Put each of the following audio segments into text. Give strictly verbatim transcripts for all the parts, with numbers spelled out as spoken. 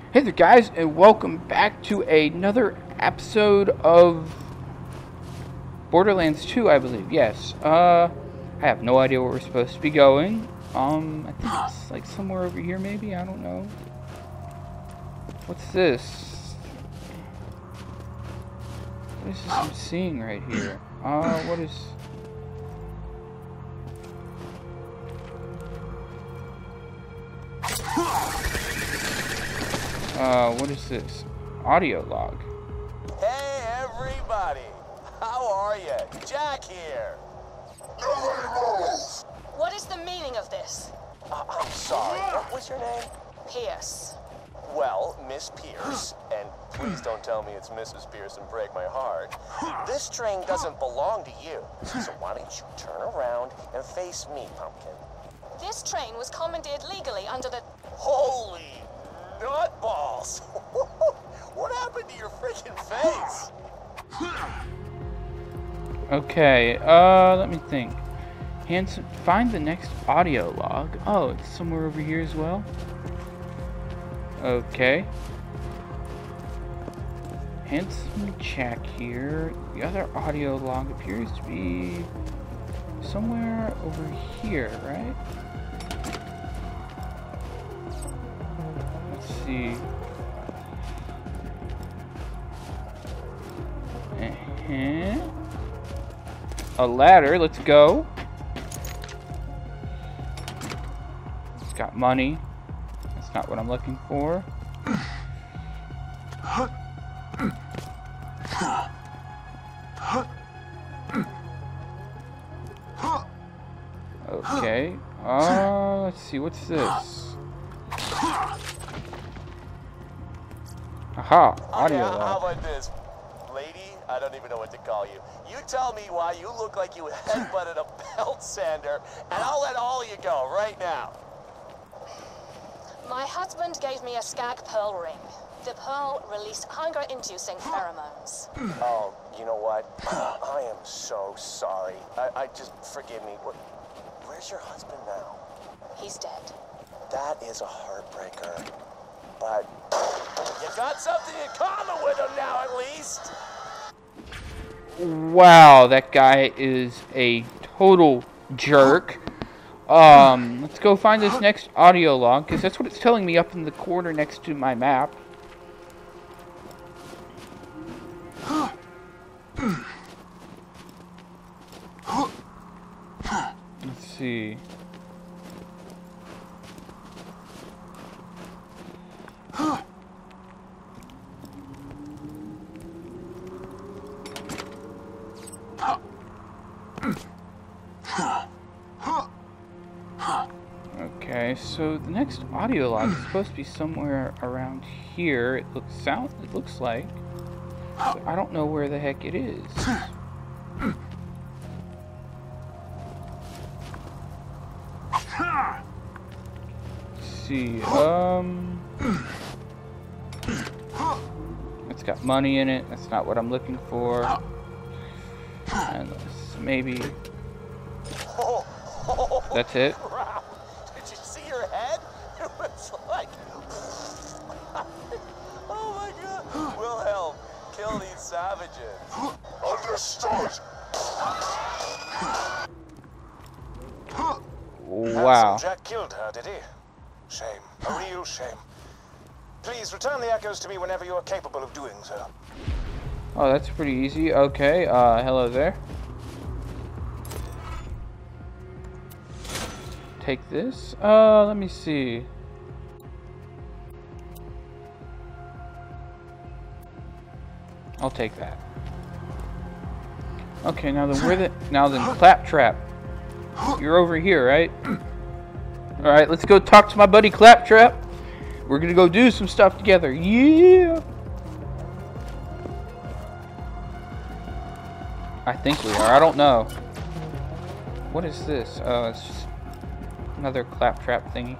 Hey there guys, and welcome back to another episode of Borderlands two, I believe. Yes. Uh, I have no idea where we're supposed to be going. Um, I think it's like somewhere over here maybe, I don't know. What's this? What is this I'm seeing right here? Uh, what is... Uh, what is this? Audio log. Hey everybody! How are you? Jack here! What is the meaning of this? Uh, I'm sorry, what was your name? Pierce. Well, Miss Pierce, and please don't tell me it's Missus Pierce and break my heart. This train doesn't belong to you, so why don't you turn around and face me, Pumpkin? This train was commandeered legally under the... Holy nutballs! What happened to your freaking face? Okay, uh, let me think. Handsome, find the next audio log. Oh, it's somewhere over here as well. Okay. Handsome Jack here. The other audio log appears to be somewhere over here, right? Let's see. Uh-huh. A ladder, let's go. It's got money. That's not what I'm looking for. Okay. Uh, let's see, what's this? Aha, audio Okay, how log. about this? Lady, I don't even know what to call you. You tell me why you look like you headbutted a belt sander, and I'll let all of you go right now. My husband gave me a skag pearl ring. The pearl released hunger-inducing pheromones. Oh, you know what? I am so sorry. I, I just, forgive me. What, where's your husband now? He's dead. That is a heartbreaker. But you got something in common with him now, at least. Wow, that guy is a total jerk. Um, let's go find this next audio log, because that's what it's telling me up in the corner next to my map. Let's see. Okay, so the next audio log is supposed to be somewhere around here. It looks sound. It looks like. But I don't know where the heck it is. Let's see. Um, it's got money in it. That's not what I'm looking for. And maybe. That's it. Wow. Did you see your head? It was like... Oh my god. Wilhelm, kill these savages. Understood. Wow. Handsome Jack killed her, did he? Shame. A real shame. Please return the echoes to me whenever you are capable of doing so. Oh, that's pretty easy. Okay, uh, hello there. Take this. Uh, let me see. I'll take that. Okay, now then, where the now then, Claptrap. You're over here, right? All right, let's go talk to my buddy Claptrap. We're gonna go do some stuff together. Yeah. I think we are. I don't know. What is this? Oh, it's just another Claptrap thingy.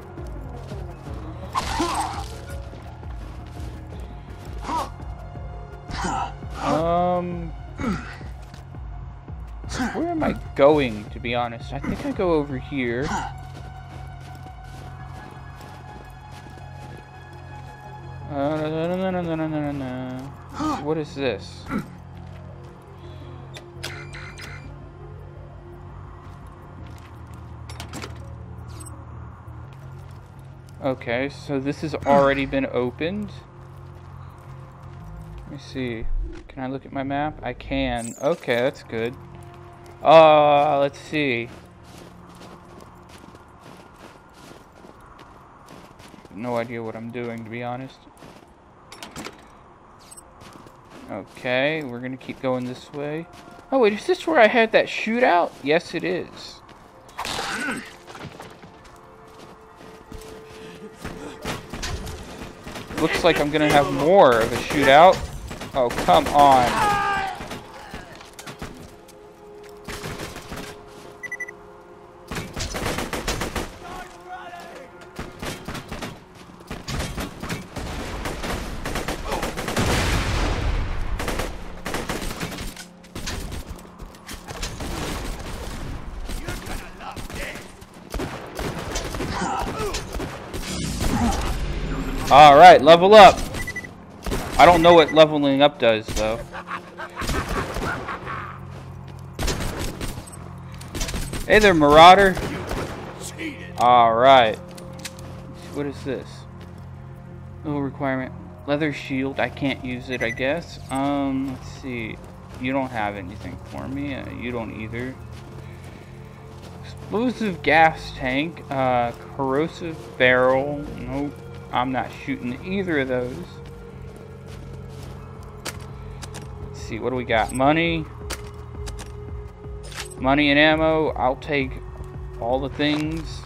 Um, where am I going, to be honest? I think I go over here. Uh, no, no, no, no, no, no, no. What is this? Okay, so this has already been opened. Let me see. Can I look at my map? I can. Okay, that's good. Uh, let's see. No idea what I'm doing, to be honest. Okay, we're gonna keep going this way. Oh wait, is this where I had that shootout? Yes, it is. Looks like I'm gonna have more of a shootout. Oh, come on. Alright, level up. I don't know what leveling up does, though. Hey there, Marauder. Alright. What is this? Little requirement. Leather shield. I can't use it, I guess. Um, let's see. You don't have anything for me. Uh, you don't either. Explosive gas tank. Uh, corrosive barrel. Nope. I'm not shooting either of those. Let's see, what do we got? Money. Money and ammo. I'll take all the things.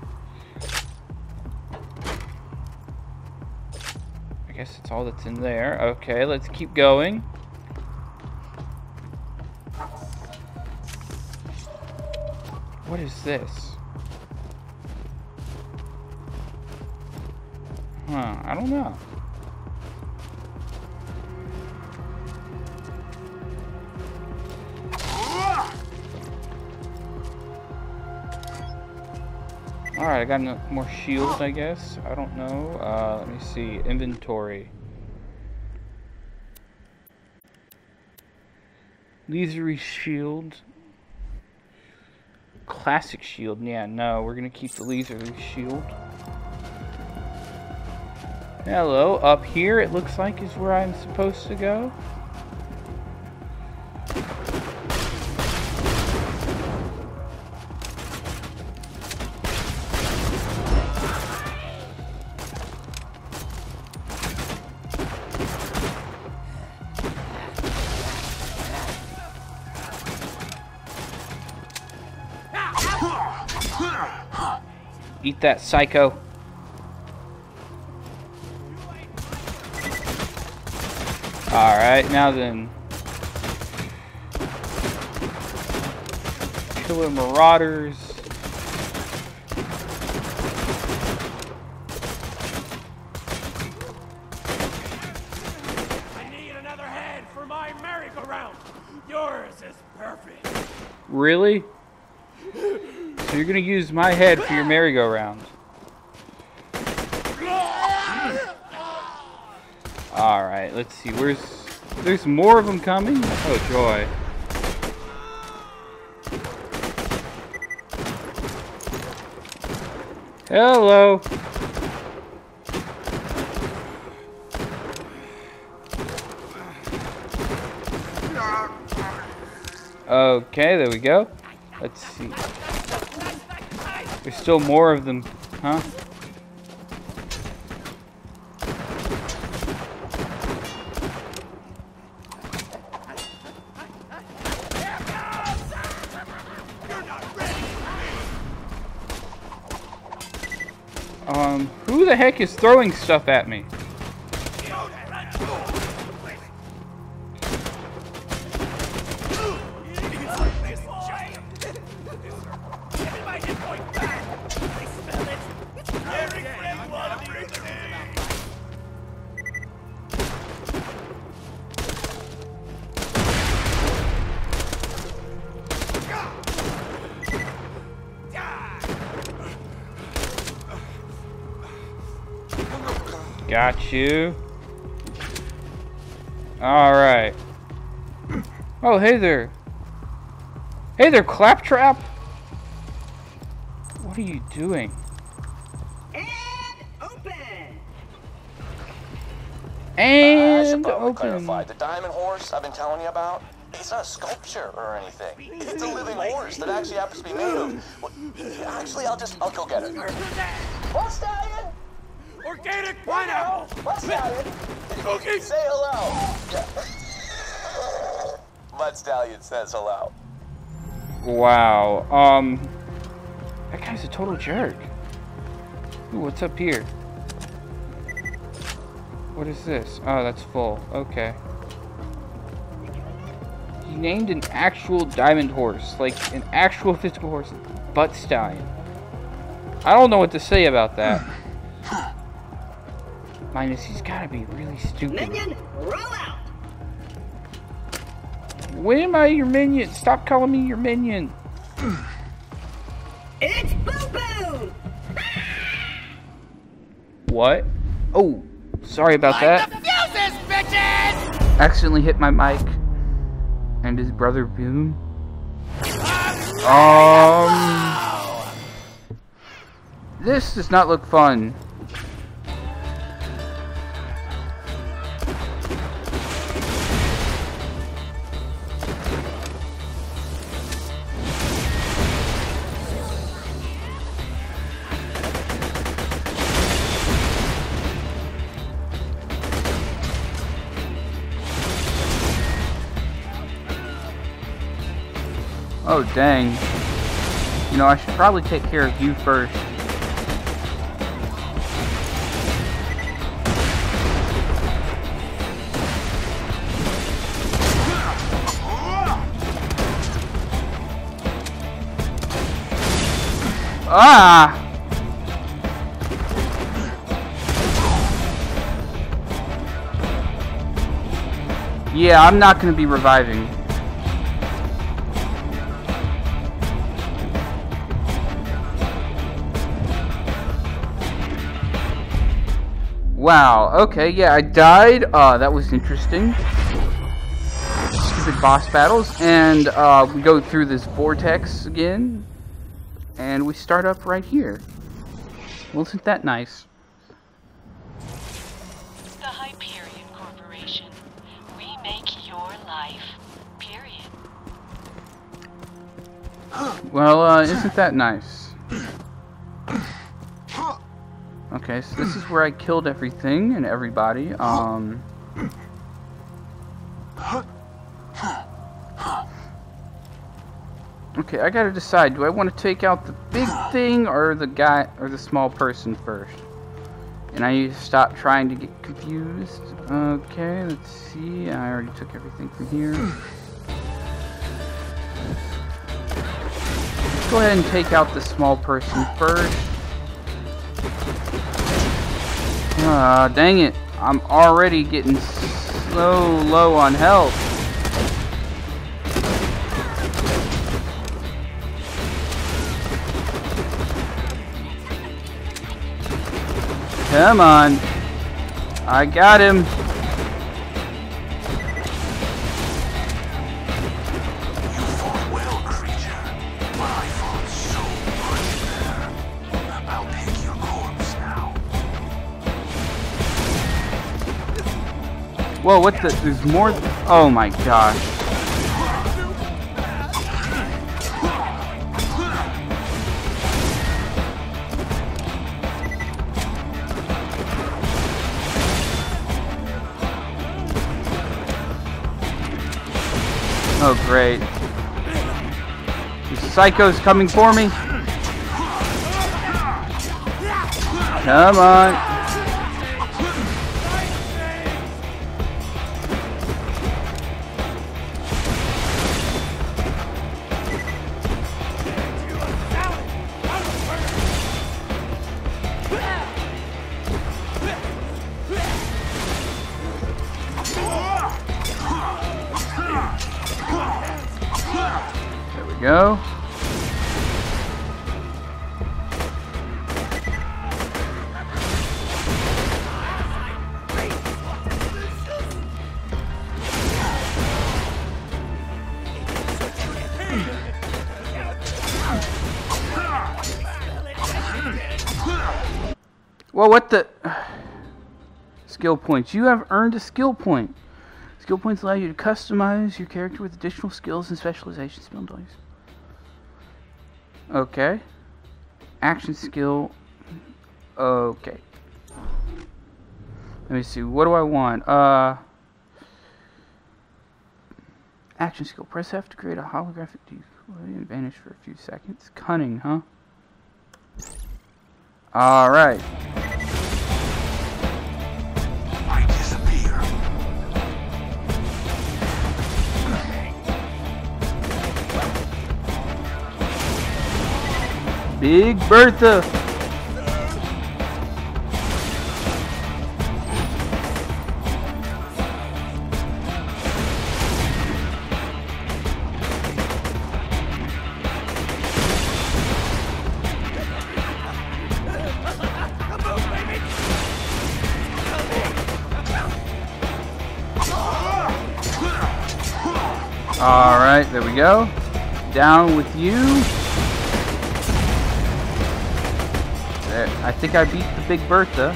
I guess that's all that's in there. Okay, let's keep going. What is this? Huh, I don't know. Alright, I got no more shields, I guess. I don't know. Uh, let me see. Inventory. Laser shield. Classic shield. Yeah, no, we're gonna keep the laser shield. Hello, up here it looks like is where I'm supposed to go. Eat that, psycho. Alright, now then. Killer marauders. I need another head for my merry-go-round. Yours is perfect. Really? So you're gonna use my head for your merry-go-round? Alright, let's see. Where's... There's more of them coming? Oh, joy. Hello. Okay, there we go. Let's see. There's still more of them, huh? Um, who the heck is throwing stuff at me? Got you. Alright. Oh, hey there. Hey there, Claptrap! What are you doing? And open! And I should probably open. clarify. The diamond horse I've been telling you about, it's not a sculpture or anything. It's a living horse that actually happens to be made of... Well, actually, I'll just... I'll go get it. What, Stallion? Organic pineapple! What, Stallion? Cookie! Say hello. Yeah. Mud Stallion says hello. Wow. Um... That guy's a total jerk. Ooh, what's up here? What is this? Oh, that's full. Okay. He named an actual diamond horse. Like, an actual physical horse. Butt Stallion. I don't know what to say about that. Minus, he's gotta be really stupid. Minion, roll out! When am I your minion? Stop calling me your minion. It's Boo Boo! What? Oh, sorry about Light that. the fuses, bitches! Accidentally hit my mic. And his brother Boom. Um, this does not look fun. Oh, dang. You know, I should probably take care of you first. Ah! Yeah, I'm not going to be reviving. Wow, okay, yeah, I died. Uh, that was interesting. Stupid boss battles. And uh, we go through this vortex again. And we start up right here. Well, isn't that nice? The Hyperion Corporation. We make your life. Period. Well, uh, isn't that nice? Okay, so this is where I killed everything and everybody. Um... Okay, I gotta decide. Do I want to take out the big thing or the guy or the small person first? And I need to stop trying to get confused. Okay, let's see. I already took everything from here. Let's go ahead and take out the small person first. Ah, dang it. I'm already getting so low on health. Come on. I got him. You fought well, creature, but I fought so much better. I'll pick your corpse now. Whoa, what the? There's more. Oh my gosh. Oh, great. These psychos coming for me. Come on. Go. Well, what the... Skill points. You have earned a skill point. Skill points allow you to customize your character with additional skills and specialization skill abilities. Okay. Action skill. Okay. Let me see. What do I want? Uh... Action skill. Press F to create a holographic decoy and vanish for a few seconds. Cunning, huh? Alright. I disappear. Big Bertha. Alright, there we go. Down with you. There, I think I beat the Big Bertha.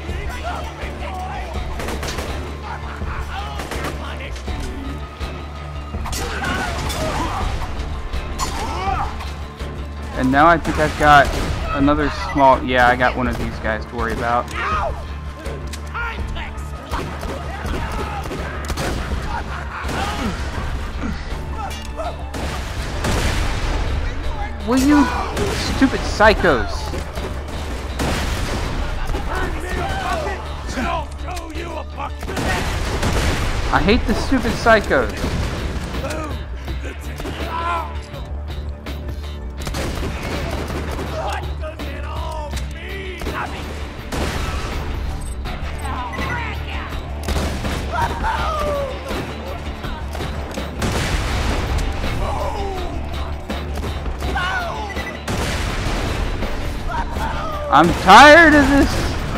And now I think I've got another small... Yeah, I got one of these guys to worry about. Will you stupid psychos? I hate the stupid psychos. I'm tired of this.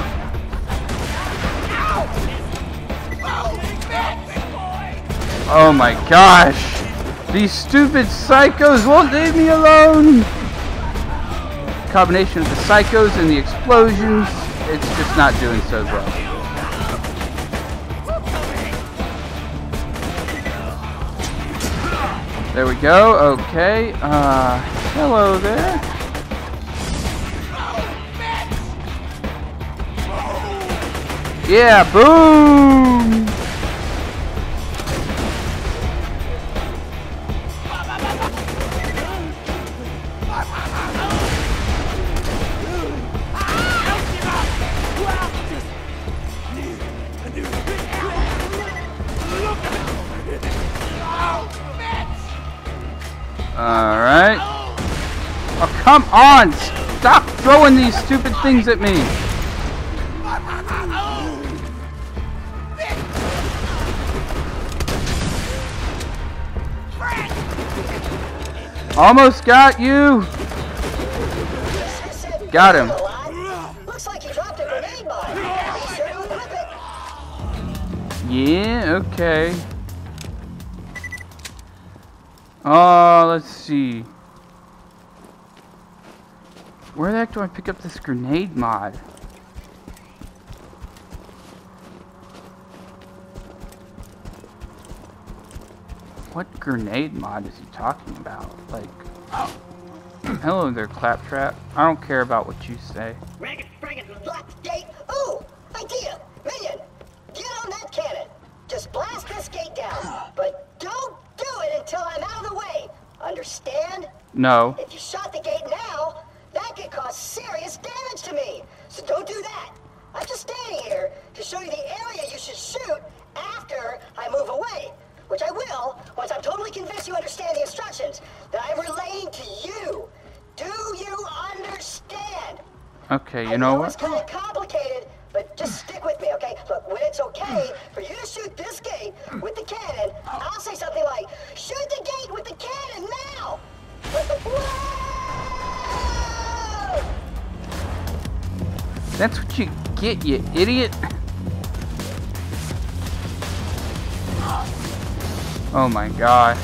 Oh my gosh. These stupid psychos won't leave me alone. Combination of the psychos and the explosions, it's just not doing so well. There we go. Okay. Uh, hello there. Yeah, boom! Alright. Oh, come on! Stop throwing these stupid things at me! Almost got you! Got him. Looks like you dropped a grenade bomb. Be sure to equip it. Yeah, okay. Oh, let's see. Where the heck do I pick up this grenade mod? What grenade mod is he talking about? Like, hello there, Claptrap. I don't care about what you say. Ragged, ragged, locked gate. Ooh, idea. Minion, get on that cannon. Just blast this gate down. But don't do it until I'm out of the way. Understand? No. If you shot the gate now, that could cause serious damage to me. So don't do that. I'm just standing here to show you the area you should shoot after I move away. Which I will, once I'm totally convinced you understand the instructions that I'm relaying to you. Do you understand? Okay, you I know know it's what? kind of complicated, but just stick with me, okay? Look, when it's okay for you to shoot this gate with the cannon, I'll say something like, shoot the gate with the cannon now! Whoa! That's what you get, you idiot. Oh my gosh.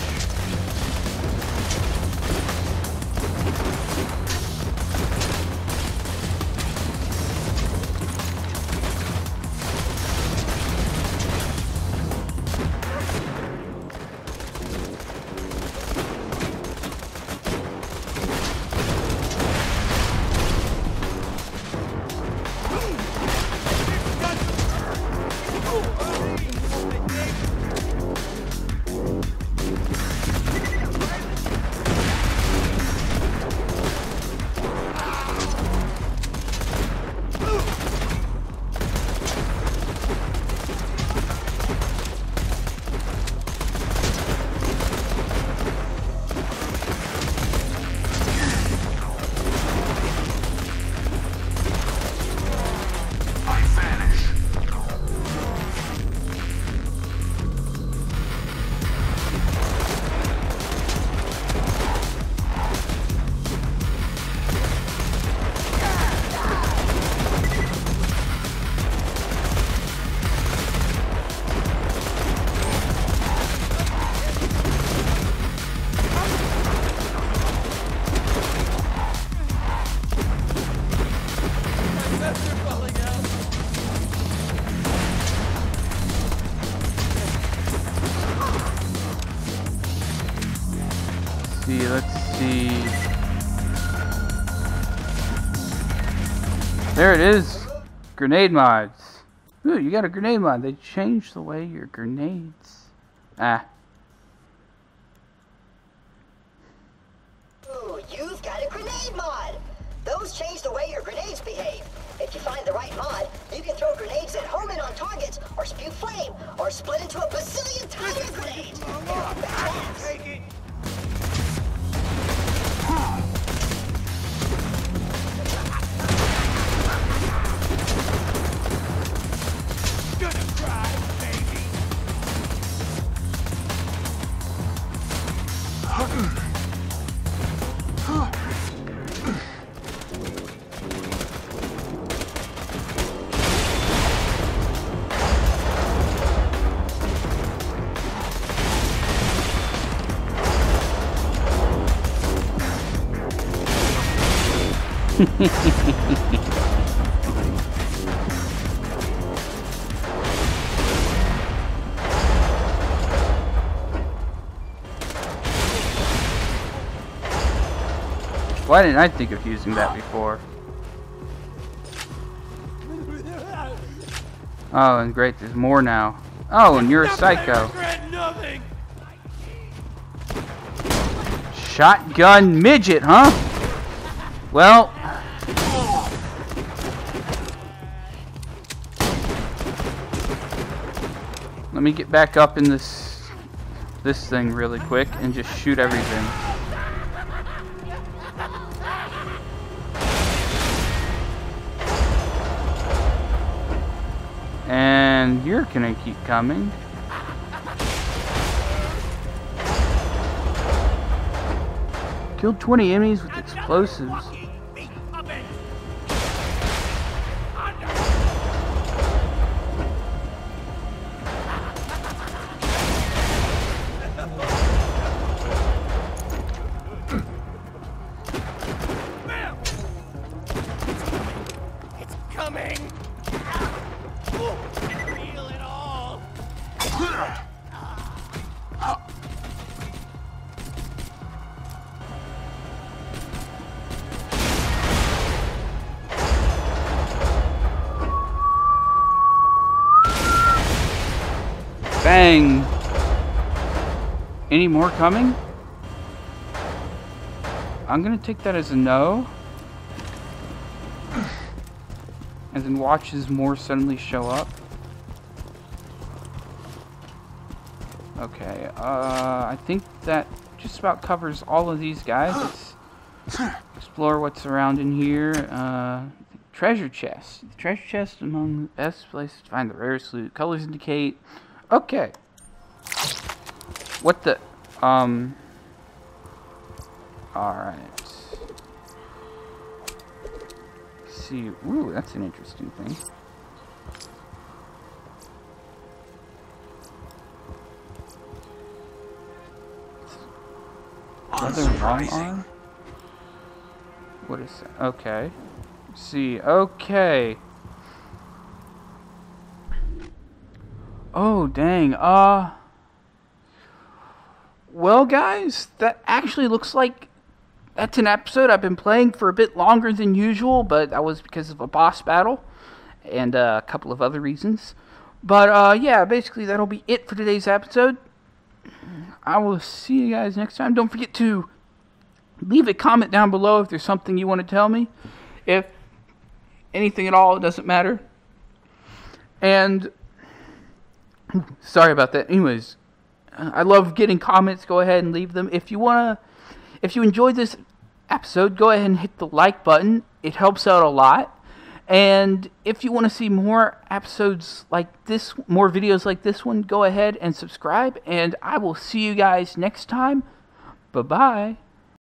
let's see. There it is. Grenade mods. Ooh, you got a grenade mod. They changed the way your grenades. Ah. Ooh, you've got a grenade mod. Those change the way your grenades behave. If you find the right mod, you can throw grenades that home in on targets, or spew flame, or split into a bazillion tiny grenades. They're badass. Take it. Gonna cry, baby. Why didn't I think of using that before? Oh, and great, there's more now. Oh, and you're a psycho. Nothing. Shotgun midget, huh? Well, let me get back up in this this thing really quick and just shoot everything. And you're gonna keep coming. Killed twenty enemies with explosives. It's coming. Feel it all. Bang! Any more coming? I'm gonna take that as a no. And then watch as more suddenly show up. Okay, uh, I think that just about covers all of these guys. Let's explore what's around in here. Uh, treasure chest. The treasure chest among the best places to find the rarest loot. Colors indicate. Okay. What the? Um. Alright. See. Ooh, that's an interesting thing. Another long arm? What is that? Okay. Let's see. Okay. Oh, dang. Uh. Well, guys, that actually looks like that's an episode. I've been playing for a bit longer than usual, but that was because of a boss battle and uh, a couple of other reasons. But, uh, yeah, basically that'll be it for today's episode. I will see you guys next time. Don't forget to leave a comment down below if there's something you want to tell me. If anything at all, it doesn't matter. And sorry about that. Anyways, I love getting comments. Go ahead and leave them. If you wanna, if you enjoyed this episode, go ahead and hit the like button. It helps out a lot. And if you want to see more episodes like this, more videos like this one, go ahead and subscribe. And I will see you guys next time. Bye-bye.